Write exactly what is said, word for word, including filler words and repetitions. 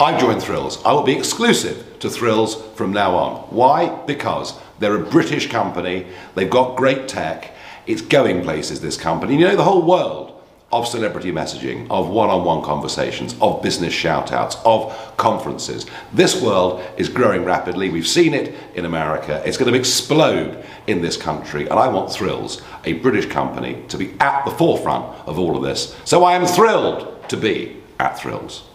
I've joined Thrillz. I will be exclusive to Thrillz from now on. Why? Because they're a British company, they've got great tech, it's going places, this company. You know, the whole world of celebrity messaging, of one-on-one conversations, of business shout-outs, of conferences. This world is growing rapidly. We've seen it in America. It's going to explode in this country, and I want Thrillz, a British company, to be at the forefront of all of this. So I am thrilled to be at Thrillz.